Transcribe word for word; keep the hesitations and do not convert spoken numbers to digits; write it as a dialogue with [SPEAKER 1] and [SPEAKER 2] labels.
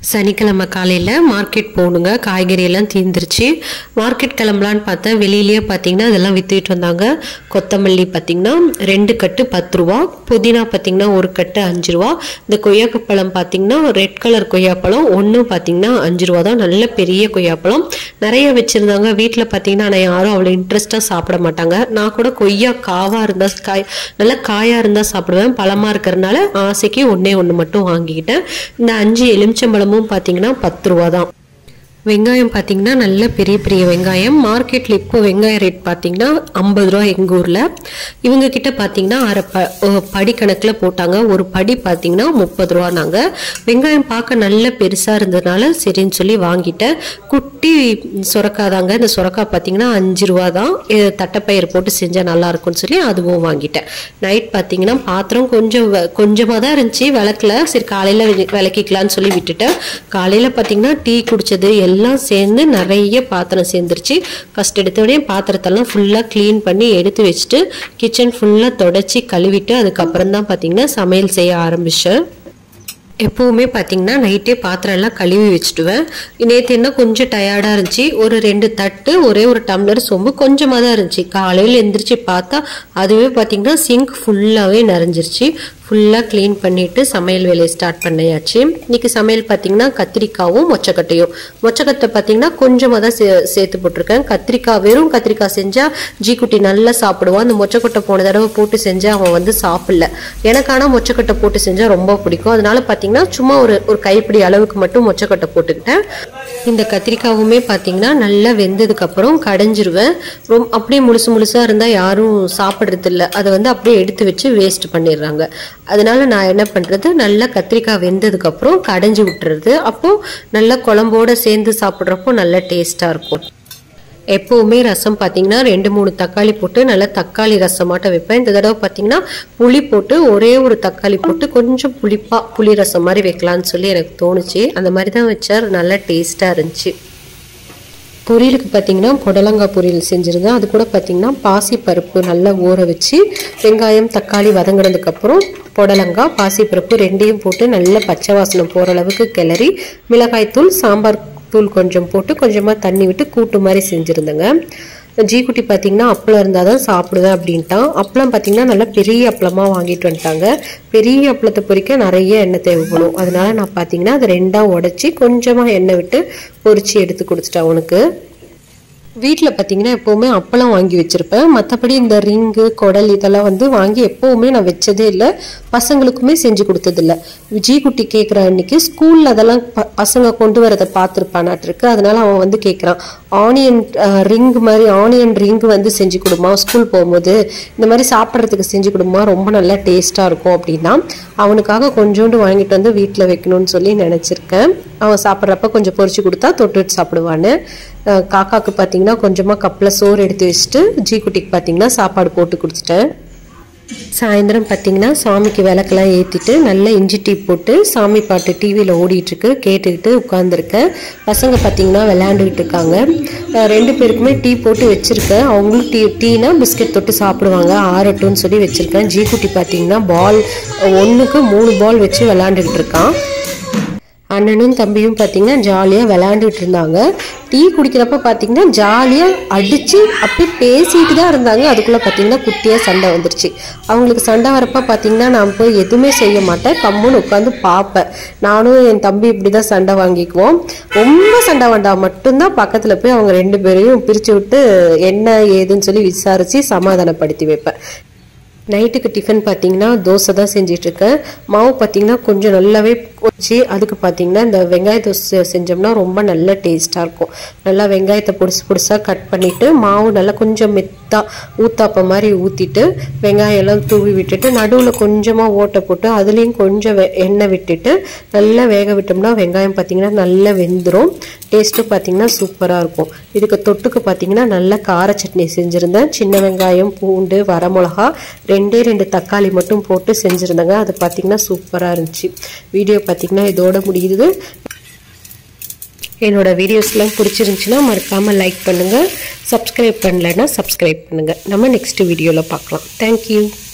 [SPEAKER 1] சனிக்கிழமை காலையில் மார்க்கெட் போகணுங்க. காய்கறி எல்லாம் தீர்ந்துருச்சு. மார்க்கெட் கிளம்பலான்னு பார்த்தா வெளியிலேயே பார்த்தீங்கன்னா அதெல்லாம் விற்றுக்கிட்டு வந்தாங்க. கொத்தமல்லி பார்த்தீங்கன்னா ரெண்டு கட்டு பத்து ரூபா, புதினா பார்த்தீங்கன்னா ஒரு கட்டு அஞ்சு ரூபா, இந்த கொய்யாப்பழம் பார்த்தீங்கன்னா ரெட் கலர் கொய்யாப்பழம் ஒன்று பார்த்தீங்கன்னா அஞ்சு ரூபா தான். நல்ல பெரிய கொய்யாப்பழம் நிறைய வச்சுருந்தாங்க. வீட்டில் பார்த்தீங்கன்னா ஆனால் யாரும் அவ்வளோ இன்ட்ரெஸ்ட்டாக சாப்பிட மாட்டாங்க. நான் கூட கொய்யா காவாக இருந்தால் காய் நல்லா காயாக இருந்தால் சாப்பிடுவேன். பழமாக இருக்கிறதுனால ஆசைக்கு ஒன்றே ஒன்று மட்டும் வாங்கிக்கிட்டேன். இந்த அஞ்சு எலுமிச்சம்பழமும் பார்த்தீங்கன்னா பத்து ரூபா தான். வெங்காயம் பார்த்தீங்கன்னா நல்ல பெரிய பெரிய வெங்காயம். மார்க்கெட்டில் இப்போ வெங்காய ரேட் பார்த்தீங்கன்னா ஐம்பது ரூபா எங்கள் ஊரில். இவங்க கிட்ட பார்த்தீங்கன்னா அரை ப படி கணக்கில் போட்டாங்க. ஒரு படி பார்த்தீங்கன்னா முப்பது ரூபா. நாங்கள் வெங்காயம் பார்க்க நல்ல பெருசாக இருந்ததுனால சரின்னு சொல்லி வாங்கிட்டேன். குட்டி சுரக்காதாங்க. இந்த சுரக்கா பார்த்தீங்கன்னா அஞ்சு ரூபா தான். தட்டைப்பயிர் போட்டு செஞ்சால் நல்லா இருக்கும்னு சொல்லி அதுவும் வாங்கிட்டேன். நைட் பார்த்தீங்கன்னா பாத்திரம் கொஞ்சம் கொஞ்சமாக தான் இருந்துச்சு விளக்குல. சரி காலையில் விளக்கிக்கலான்னு சொல்லி விட்டுட்டேன். காலையில் பார்த்தீங்கன்னா டீ குடித்தது எல்லாம் சேர்ந்து நிறைய பாத்திரம் சேர்ந்துருச்சு. ஃபர்ஸ்ட் எடுத்த உடனே பாத்திரத்தெல்லாம் ஃபுல்லாக க்ளீன் பண்ணி எடுத்து வச்சுட்டு கிச்சன் ஃபுல்லாக தொடச்சி கழுவிட்டு அதுக்கப்புறம் தான் பார்த்தீங்கன்னா சமையல் செய்ய ஆரம்பித்தேன். எப்போவுமே பார்த்தீங்கன்னா நைட்டே பாத்திரம் எல்லாம் கழுவி வச்சுடுவேன். நேற்று என்ன கொஞ்சம் டயர்டாக இருந்துச்சு. ஒரு ரெண்டு தட்டு ஒரே ஒரு டம்ளர் சொம்பு கொஞ்சமாக தான் இருந்துச்சு. காலையில் எந்திரிச்சு பார்த்தா அதுவே பார்த்தீங்கன்னா சிங்க் ஃபுல்லாகவே நிறைஞ்சிருச்சு. ஃபுல்லாக க்ளீன் பண்ணிவிட்டு சமையல் வேலையை ஸ்டார்ட் பண்ணியாச்சு. இன்றைக்கி சமையல் பார்த்திங்கன்னா கத்திரிக்காவும் மொச்சக்கட்டையும். மொச்சக்கட்டை பார்த்திங்கன்னா கொஞ்சமாக தான் சே சேர்த்து போட்டிருக்கேன். கத்திரிக்காய் வெறும் கத்திரிக்காய் செஞ்சால் ஜீக்குட்டி நல்லா சாப்பிடுவான். அந்த மொச்சக்கட்டை போன தடவை போட்டு செஞ்சால் அவன் வந்து சாப்பிடல. எனக்கு ஆனால் மொச்சக்கட்டை போட்டு செஞ்சால் ரொம்ப பிடிக்கும். அதனால பார்த்திங்கன்னா சும்மா ஒரு ஒரு கைப்பிடி அளவுக்கு மட்டும் மொச்சக்கட்டை போட்டுக்கிட்டேன். இந்த கத்திரிக்காவுமே பார்த்திங்கன்னா நல்லா வெந்ததுக்கப்புறம் கடைஞ்சிருவேன். ரொம்ப அப்படியே முழுசு முழுசாக இருந்தால் யாரும் சாப்பிட்றது இல்லை. அதை வந்து அப்படியே எடுத்து வச்சு வேஸ்ட் பண்ணிடுறாங்க. அதனால நான் என்ன பண்ணுறது, நல்லா கத்திரிக்காய் வெந்ததுக்கப்புறம் கடைஞ்சி விட்டுறது. அப்போது நல்லா குழம்போடு சேர்ந்து சாப்பிட்றப்போ நல்லா டேஸ்ட்டாக இருக்கும். எப்போவுமே ரசம் பார்த்தீங்கன்னா ரெண்டு மூணு தக்காளி போட்டு நல்லா தக்காளி ரசமாட்ட வைப்பேன். இந்த தடவை பார்த்தீங்கன்னா புளி போட்டு ஒரே ஒரு தக்காளி போட்டு கொஞ்சம் புளிப்பாக புளி ரசம் மாதிரி வைக்கலான்னு சொல்லி எனக்கு தோணுச்சு. அந்த மாதிரி தான் வச்சா நல்லா டேஸ்ட்டாக இருந்துச்சு. பொரியலுக்கு பார்த்தீங்கன்னா புடலங்காய் பொரியல் செஞ்சுருந்தேன். அது கூட பார்த்தீங்கன்னா பாசி பருப்பு நல்லா ஊற வச்சு வெங்காயம் தக்காளி வதங்கினதுக்கப்புறம் புடலங்காய் பாசிப்பருப்பு ரெண்டையும் போட்டு நல்லா பச்சை வாசனை போகிற அளவுக்கு கிளறி மிளகாய்த்தூள் சாம்பார் தூள் கொஞ்சம் போட்டு கொஞ்சமாக தண்ணி விட்டு கூட்டு மாதிரி செஞ்சுருந்தேங்க. ஜீக்குட்டி பார்த்தீங்கன்னா அப்பளம் இருந்தால் தான் சாப்பிடுவேன் அப்படின்ட்டான். அப்பளம் பார்த்தீங்கன்னா நல்லா பெரிய அப்பளமாக வாங்கிட்டு வந்துட்டாங்க. பெரிய அப்பளத்தை பொரிக்க நிறைய எண்ணெய் தேவைப்படும். அதனால நான் பார்த்தீங்கன்னா அதை ரெண்டாக உடச்சி கொஞ்சமாக எண்ணெய் விட்டு பொரிச்சு எடுத்து கொடுத்துட்டேன் அவனுக்கு. வீட்டில் பார்த்தீங்கன்னா எப்போவுமே அப்பளம் வாங்கி வச்சுருப்பேன். மற்றபடி இந்த ரிங்கு குடல் இதெல்லாம் வந்து வாங்கி எப்போவுமே நான் வச்சதே இல்லை. பசங்களுக்குமே செஞ்சு கொடுத்ததில்ல. ஜீக்குட்டி கேட்குற அன்னைக்கு ஸ்கூலில் அதெல்லாம் ப பசங்க கொண்டு வரதை பார்த்துருப்பானாட்டிருக்கு. அதனால அவன் வந்து கேட்குறான், ஆனியன் ரிங் மாதிரி ஆனியன் ரிங் வந்து செஞ்சு கொடுமா, ஸ்கூல் போகும்போது இந்த மாதிரி சாப்பிட்றதுக்கு செஞ்சு கொடுமா, ரொம்ப நல்லா டேஸ்ட்டாக இருக்கும் அப்படின்னா அவனுக்காக கொஞ்சோண்டு வாங்கிட்டு வந்து வீட்டில் வைக்கணும்னு சொல்லி நினச்சிருக்கேன். அவன் சாப்பிட்றப்ப கொஞ்சம் பொரிச்சு கொடுத்தா தொட்டுட்டு சாப்பிடுவான்னு. காக்காவுக்கு பார்த்தீங்கன்னா கொஞ்சமாக கப்பில் சோறு எடுத்து வச்சுட்டு ஜீக்குட்டிக்கு பார்த்தீங்கன்னா சாப்பாடு போட்டு கொடுத்துட்டேன். சாயந்தரம் பார்த்தீங்கன்னா சாமிக்கு விளக்கெல்லாம் ஏற்றிட்டு நல்லா இஞ்சி டீ போட்டு சாமி பாட்டு டிவியில் ஓடிட்டுருக்கு கேட்டுக்கிட்டு உட்காந்துருக்கேன். பசங்க பார்த்தீங்கன்னா விளையாண்டுக்கிட்டு இருக்காங்க. ரெண்டு பேருக்குமே டீ போட்டு வச்சுருக்கேன். அவங்களும் டீ டீனா பிஸ்கெட் தொட்டு சாப்பிடுவாங்க, ஆறட்டும்னு சொல்லி வச்சுருக்கேன். ஜீக்குட்டி பார்த்தீங்கன்னா பால் ஒன்றுக்கு மூணு பால் வச்சு விளையாண்டுக்கிட்டு இருக்கான். அண்ணனும் தம்பியும் பார்த்தீங்கன்னா ஜாலியாக விளையாண்டுட்டு இருந்தாங்க. டீ குடிக்கிறப்ப பார்த்தீங்கன்னா ஜாலியாக அடித்து அப்படியே பேசிட்டு தான் இருந்தாங்க. அதுக்குள்ளே பார்த்தீங்கன்னா குட்டியாக சண்டை வந்துருச்சு. அவங்களுக்கு சண்டை வரப்போ பார்த்தீங்கன்னா நான் போய் எதுவுமே செய்ய மாட்டேன், கம்முன்னு உட்காந்து பார்ப்பேன். நானும் என் தம்பி இப்படி தான் சண்டை வாங்கிக்குவோம். ரொம்ப சண்டை வேண்டாம் மட்டும்தான் பக்கத்தில் போய் அவங்க ரெண்டு பேரையும் பிரித்து விட்டு என்ன ஏதுன்னு சொல்லி விசாரித்து சமாதானப்படுத்தி வைப்பேன். நைட்டுக்கு டிஃபன் பார்த்தீங்கன்னா தோசை தான் செஞ்சிட்ருக்கேன். மாவு பார்த்தீங்கன்னா கொஞ்சம் நல்லாவே வச்சு அதுக்கு பார்த்தீங்கன்னா இந்த வெங்காய தோசை செஞ்சோம்னா ரொம்ப நல்ல டேஸ்ட்டாக இருக்கும். நல்லா வெங்காயத்தை பொடிசு பொடிசாக கட் பண்ணிவிட்டு மாவு நல்லா கொஞ்சம் மெத்தா ஊத்தாப்ப மாதிரி ஊற்றிட்டு வெங்காயம் எல்லாம் தூவி விட்டுட்டு நடுவில் கொஞ்சமாக ஓட்டை போட்டு அதுலேயும் கொஞ்சம் எண்ணெய் விட்டுட்டு நல்லா வேக விட்டோம்னா வெங்காயம் பார்த்தீங்கன்னா நல்லா வெந்துடும். டேஸ்ட்டும் பார்த்தீங்கன்னா சூப்பராக இருக்கும். இதுக்கு தொட்டுக்கு பார்த்தீங்கன்னா நல்லா கார சட்னி செஞ்சுருந்தேன். சின்ன வெங்காயம் பூண்டு வரமிளகா ரெண்டே ரெண்டு தக்காளி மட்டும் போட்டு செஞ்சுருந்தேங்க. அது பார்த்தீங்கன்னா சூப்பராக இருந்துச்சு. வீடியோ பார்த்தீங்கன்னா இதோட முடியுது. என்னோட வீடியோஸ்லாம் பிடிச்சிருந்துச்சுன்னா மறக்காமல் லைக் பண்ணுங்கள். சப்ஸ்கிரைப் பண்ணலைன்னா சப்ஸ்கிரைப் பண்ணுங்கள். நம்ம நெக்ஸ்ட் வீடியோவில் பார்க்கலாம். தேங்க்யூ.